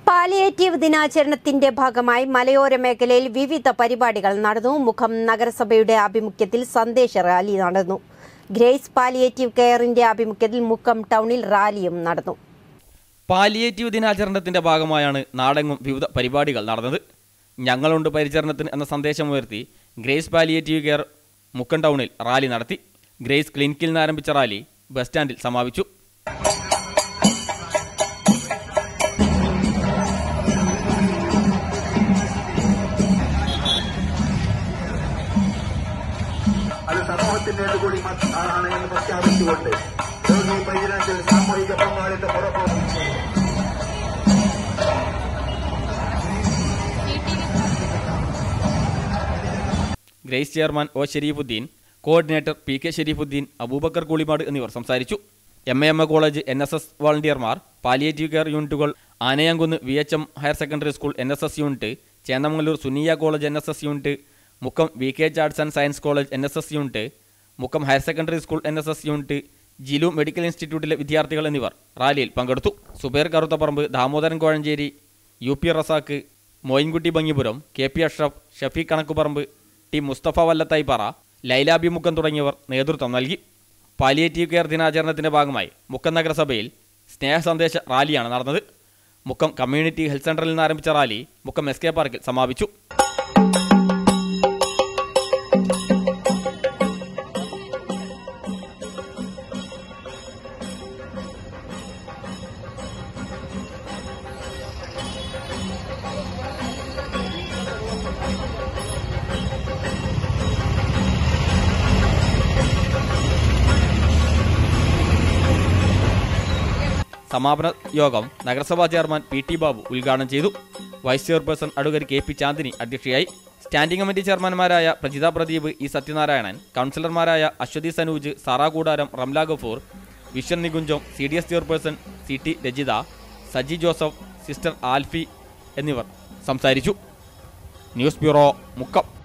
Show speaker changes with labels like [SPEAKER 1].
[SPEAKER 1] Palliative ദിനാചരണത്തിന്റെ ഭാഗമായി മലയോര മേഖലയിൽ വിവിധ പരിപാടികൾ നടന്നു. മുക്കം നഗരസഭയുടെ ആഭിമുഖ്യത്തിൽ സന്ദേശ റാലി നടന്നു. ഗ്രേസ് പാലിയേറ്റീവ് കെയറിന്റെ ആഭിമുഖ്യത്തിൽ മുക്കം ടൗണിൽ റാലിയും നടന്നു.
[SPEAKER 2] പാലിയേറ്റീവ് ദിനാചരണത്തിന്റെ ഭാഗമായാണ് നാടെങ്ങും വിവിധ പരിപാടികൾ നടന്നത്. ഞങ്ങളുണ്ട് പരിചരണത്തിന് എന്ന സന്ദേശമുയർത്തി ഗ്രേസ് പാലിയേറ്റീവ് കെയർ മുക്കം ടൗണിൽ റാലി നടത്തി. ഗ്രേസ് ക്ലിനിക്കിൽ നിന്ന് ആരംഭിച്ച റാലി ബസ് സ്റ്റാൻഡിൽ സമാപിച്ചു.
[SPEAKER 3] അത് സമൂഹത്തിൻ്റെത് കൂടി ആണ് എന്ന് പ്രഖ്യാപിച്ചുകൊണ്ട് രോഗി പരിചരണത്തിൽ സാമൂഹിക പങ്കാളിത്തം ഉറപ്പുവരുത്തി
[SPEAKER 2] Grace chairman O Shareefuddeen, coordinator P K Shareefuddeen, Abubakar Koolimad എന്നിവർ സംസാരിച്ചു. എം കോളേജ് NSS വോളണ്ടിയർമാർ, പാലിയേറ്റീവ് കെയർ യൂണിറ്റുകൾ, Anayamkunnu VHM higher secondary school NSS unit, Chendamangalur Sunniya college NSS unit, Mukkam VK arts and science college NSS unit, Mukkam higher secondary school NSS unit, Jilu medical ഇൻസ്റ്റിറ്റ്യൂട്ടിലെ വിദ്യാർത്ഥികൾ എന്നിവർ റാലിയിൽ പങ്കെടുത്തു. Zubair Karuthaparamba, Damodaran Kozhencherry, UP Razak, Moinkutty Bhangipuram, KP Ashraf, Shafeeq Kanakkuparamba, T Mustafa Vallathayippara, Lailabi Mukkam തുടങ്ങിയവർ നേതൃത്വം നൽകി. പാലിയേറ്റീവ് കെയർ ദിനാചരണത്തിന്റെ ഭാഗമായി മുക്കം നഗരസഭയിൽ സ്നേഹസന്ദേശ റാലിയാണ് നടന്നത്. മുക്കം കമ്മ്യൂണിറ്റി ഹെൽത്ത് സെന്ററിൽ നിന്ന് ആരംഭിച്ച റാലി മുക്കം SK പാർക്കിൽ സമാപിച്ചു. സമാപന യോഗം നഗരസഭാ ചെയർമാൻ PT ബാബു ഉദ്ഘാടനം ചെയ്തു. Vice chairperson advocate KP Chandini അധ്യക്ഷയായി. സ്റ്റാൻഡിംഗ് കമ്മിറ്റി ചെയർമാൻമാരായ പ്രജിത പ്രദീപ്, E സത്യനാരായണൻ, കൗൺസിലർമാരായ അശ്വതി സനൂജ്, സാറാ കൂടാരം, റംല ഗഫൂർ, വിഷൻ Nikuncham, CDS chairperson CT Rajitha, Saji Joseph, sister Alphy എന്നിവർ സംസാരിച്ചു. News bureau, Mukkam.